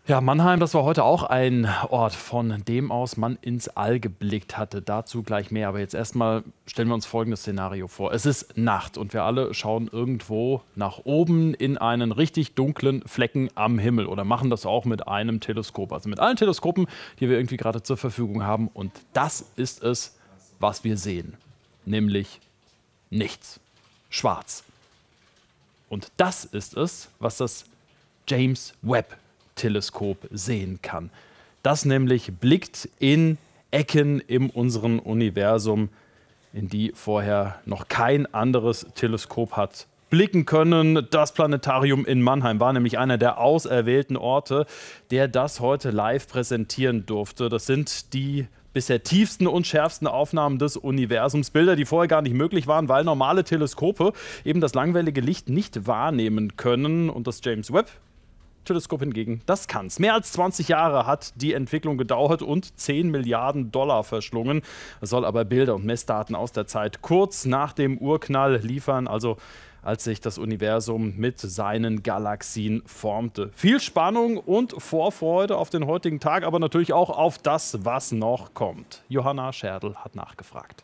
Ja, Mannheim, das war heute auch ein Ort, von dem aus man ins All geblickt hatte. Dazu gleich mehr. Aber jetzt erstmal stellen wir uns folgendes Szenario vor. Es ist Nacht und wir alle schauen irgendwo nach oben in einen richtig dunklen Flecken am Himmel oder machen das auch mit einem Teleskop. Also mit allen Teleskopen, die wir irgendwie gerade zur Verfügung haben. Und das ist es, was wir sehen. Nämlich nichts. Schwarz. Und das ist es, was das James Webb-Teleskop sehen kann. Das nämlich blickt in Ecken in unserem Universum, in die vorher noch kein anderes Teleskop hat blicken können. Das Planetarium in Mannheim war nämlich einer der auserwählten Orte, der das heute live präsentieren durfte. Das sind die bisher tiefsten und schärfsten Aufnahmen des Universums. Bilder, die vorher gar nicht möglich waren, weil normale Teleskope eben das langwellige Licht nicht wahrnehmen können. Und das James Webb-Teleskop hingegen, das kann's. Mehr als 20 Jahre hat die Entwicklung gedauert und 10 Milliarden Dollar verschlungen. Es soll aber Bilder und Messdaten aus der Zeit kurz nach dem Urknall liefern, also als sich das Universum mit seinen Galaxien formte. Viel Spannung und Vorfreude auf den heutigen Tag, aber natürlich auch auf das, was noch kommt. Johanna Scherdl hat nachgefragt.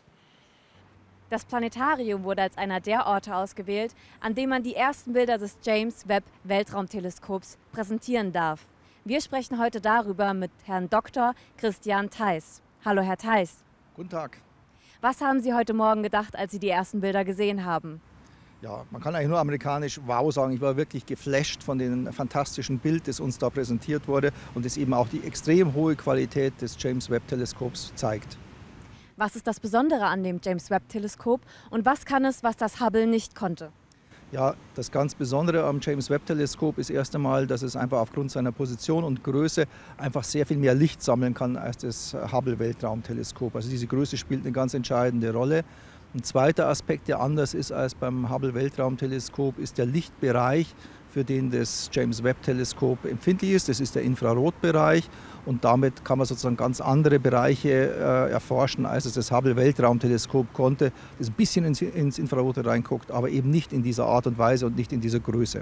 Das Planetarium wurde als einer der Orte ausgewählt, an dem man die ersten Bilder des James Webb Weltraumteleskops präsentieren darf. Wir sprechen heute darüber mit Herrn Dr. Christian Theis. Hallo, Herr Theis. Guten Tag. Was haben Sie heute Morgen gedacht, als Sie die ersten Bilder gesehen haben? Ja, man kann eigentlich nur amerikanisch wow sagen. Ich war wirklich geflasht von dem fantastischen Bild, das uns da präsentiert wurde und das eben auch die extrem hohe Qualität des James Webb Teleskops zeigt. Was ist das Besondere an dem James Webb Teleskop und was kann es, was das Hubble nicht konnte? Ja, das ganz Besondere am James Webb Teleskop ist erst einmal, dass es einfach aufgrund seiner Position und Größe einfach sehr viel mehr Licht sammeln kann als das Hubble Weltraumteleskop. Also diese Größe spielt eine ganz entscheidende Rolle. Ein zweiter Aspekt, der anders ist als beim Hubble Weltraumteleskop, ist der Lichtbereich, für den das James Webb Teleskop empfindlich ist. Das ist der Infrarotbereich und damit kann man sozusagen ganz andere Bereiche erforschen, als es das Hubble Weltraumteleskop konnte, das ein bisschen ins Infrarote reinguckt, aber eben nicht in dieser Art und Weise und nicht in dieser Größe.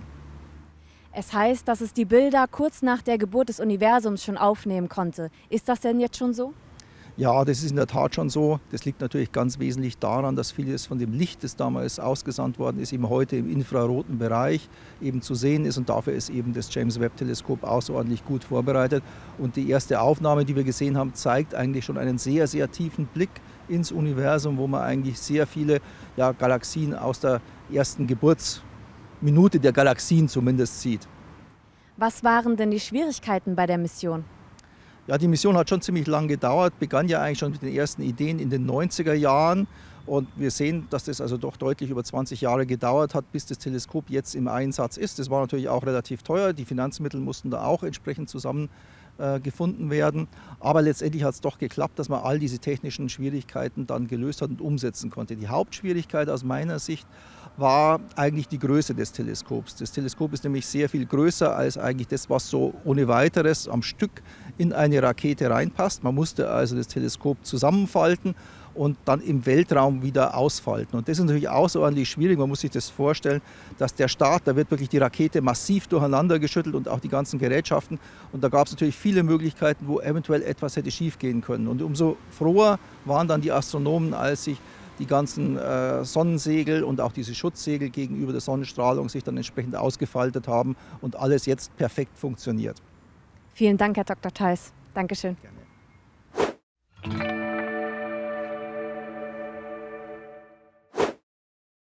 Es heißt, dass es die Bilder kurz nach der Geburt des Universums schon aufnehmen konnte. Ist das denn jetzt schon so? Ja, das ist in der Tat schon so. Das liegt natürlich ganz wesentlich daran, dass vieles von dem Licht, das damals ausgesandt worden ist, eben heute im infraroten Bereich eben zu sehen ist. Und dafür ist eben das James Webb Teleskop außerordentlich gut vorbereitet. Und die erste Aufnahme, die wir gesehen haben, zeigt eigentlich schon einen sehr, sehr tiefen Blick ins Universum, wo man eigentlich sehr viele Galaxien aus der ersten Geburtsminute der Galaxien zumindest sieht. Was waren denn die Schwierigkeiten bei der Mission? Ja, die Mission hat schon ziemlich lang gedauert, begann ja eigentlich schon mit den ersten Ideen in den 90er Jahren. Und wir sehen, dass das also doch deutlich über 20 Jahre gedauert hat, bis das Teleskop jetzt im Einsatz ist. Das war natürlich auch relativ teuer, die Finanzmittel mussten da auch entsprechend zusammengefunden werden. Aber letztendlich hat es doch geklappt, dass man all diese technischen Schwierigkeiten dann gelöst hat und umsetzen konnte. Die Hauptschwierigkeit aus meiner Sicht war eigentlich die Größe des Teleskops. Das Teleskop ist nämlich sehr viel größer als eigentlich das, was so ohne weiteres am Stück in eine Rakete reinpasst. Man musste also das Teleskop zusammenfalten und dann im Weltraum wieder ausfalten. Und das ist natürlich außerordentlich schwierig. Man muss sich das vorstellen, dass der Start, da wird wirklich die Rakete massiv durcheinander geschüttelt und auch die ganzen Gerätschaften. Und da gab es natürlich viele Möglichkeiten, wo eventuell etwas hätte schief gehen können. Und umso froher waren dann die Astronomen, als sich die ganzen Sonnensegel und auch diese Schutzsegel gegenüber der Sonnenstrahlung sich dann entsprechend ausgefaltet haben und alles jetzt perfekt funktioniert. Vielen Dank, Herr Dr. Theis. Dankeschön. Gerne.